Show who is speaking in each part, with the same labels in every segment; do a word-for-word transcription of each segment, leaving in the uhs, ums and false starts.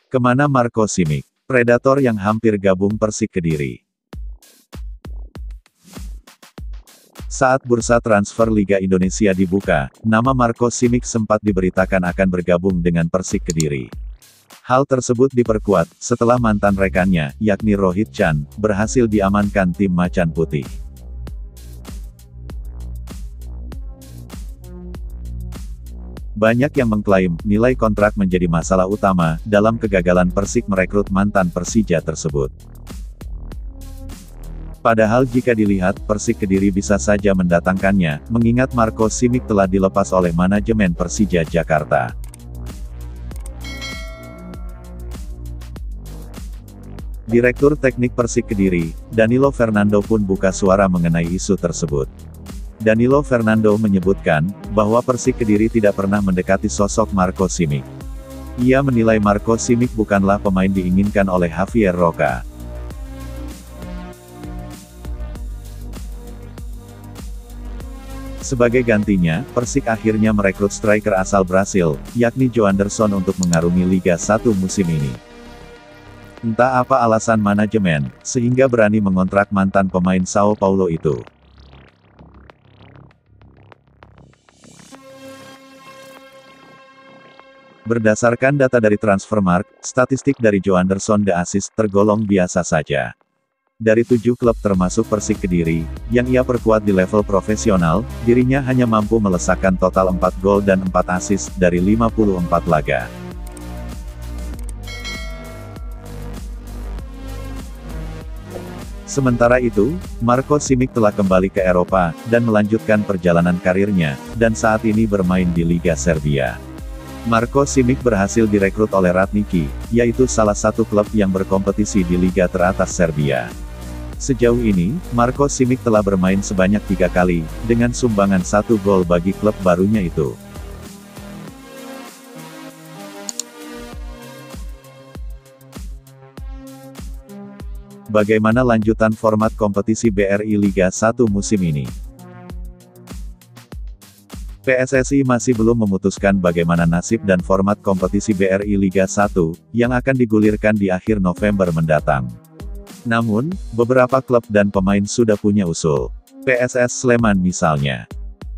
Speaker 1: Kemana Marco Simic? Predator yang hampir gabung Persik Kediri. Saat bursa transfer Liga Indonesia dibuka, nama Marco Simic sempat diberitakan akan bergabung dengan Persik Kediri. Hal tersebut diperkuat, setelah mantan rekannya, yakni Rohit Chan, berhasil diamankan tim Macan Putih. Banyak yang mengklaim, nilai kontrak menjadi masalah utama, dalam kegagalan Persik merekrut mantan Persija tersebut. Padahal jika dilihat, Persik Kediri bisa saja mendatangkannya, mengingat Marco Simic telah dilepas oleh manajemen Persija Jakarta. Direktur Teknik Persik Kediri, Danilo Fernando pun buka suara mengenai isu tersebut. Danilo Fernando menyebutkan, bahwa Persik Kediri tidak pernah mendekati sosok Marco Simic. Ia menilai Marco Simic bukanlah pemain diinginkan oleh Javier Roca. Sebagai gantinya, Persik akhirnya merekrut striker asal Brasil, yakni Joanderson untuk mengarungi Liga satu musim ini. Entah apa alasan manajemen, sehingga berani mengontrak mantan pemain Sao Paulo itu. Berdasarkan data dari Transfermarkt, statistik dari Joanderson de Assis tergolong biasa saja. Dari tujuh klub termasuk Persik Kediri, yang ia perkuat di level profesional, dirinya hanya mampu melesakkan total empat gol dan empat assist dari lima puluh empat laga. Sementara itu, Marco Simic telah kembali ke Eropa, dan melanjutkan perjalanan karirnya, dan saat ini bermain di Liga Serbia. Marco Simic berhasil direkrut oleh Radnički, yaitu salah satu klub yang berkompetisi di liga teratas Serbia. Sejauh ini, Marco Simic telah bermain sebanyak tiga kali, dengan sumbangan satu gol bagi klub barunya itu. Bagaimana lanjutan format kompetisi B R I Liga satu musim ini? P S S I masih belum memutuskan bagaimana nasib dan format kompetisi B R I Liga satu, yang akan digulirkan di akhir November mendatang. Namun, beberapa klub dan pemain sudah punya usul. P S S Sleman misalnya.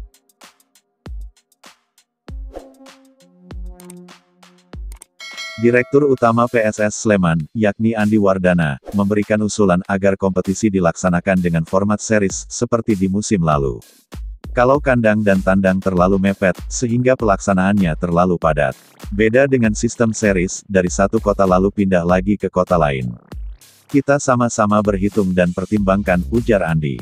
Speaker 1: Direktur Utama P S S Sleman, yakni Andi Wardana, memberikan usulan agar kompetisi dilaksanakan dengan format series, seperti di musim lalu. Kalau kandang dan tandang terlalu mepet, sehingga pelaksanaannya terlalu padat. Beda dengan sistem series, dari satu kota lalu pindah lagi ke kota lain. Kita sama-sama berhitung dan pertimbangkan, ujar Andi.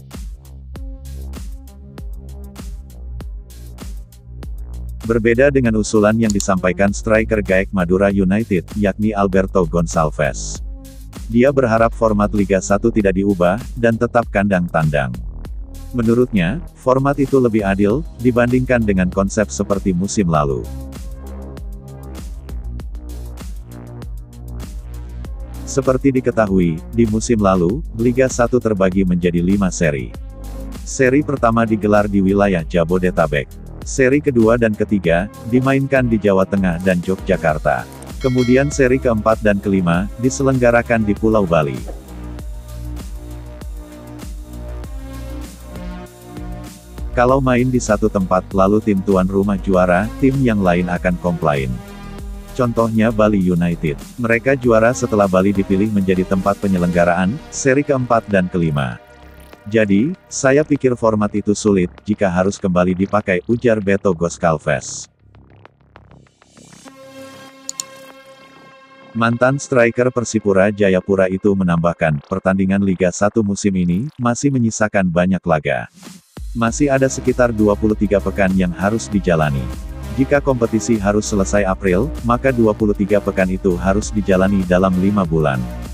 Speaker 1: Berbeda dengan usulan yang disampaikan striker Gaek Madura United, yakni Alberto Gonçalves. Dia berharap format Liga satu tidak diubah, dan tetap kandang-tandang. Menurutnya, format itu lebih adil, dibandingkan dengan konsep seperti musim lalu. Seperti diketahui, di musim lalu, Liga satu terbagi menjadi lima seri. Seri pertama digelar di wilayah Jabodetabek. Seri kedua dan ketiga, dimainkan di Jawa Tengah dan Yogyakarta. Kemudian seri keempat dan kelima, diselenggarakan di Pulau Bali. Kalau main di satu tempat, lalu tim tuan rumah juara, tim yang lain akan komplain. Contohnya Bali United. Mereka juara setelah Bali dipilih menjadi tempat penyelenggaraan, seri keempat dan kelima. Jadi, saya pikir format itu sulit, jika harus kembali dipakai, ujar Beto Gonçalves. Mantan striker Persipura Jayapura itu menambahkan, pertandingan Liga satu musim ini, masih menyisakan banyak laga. Masih ada sekitar dua puluh tiga pekan yang harus dijalani. Jika kompetisi harus selesai April, maka dua puluh tiga pekan itu harus dijalani dalam lima bulan.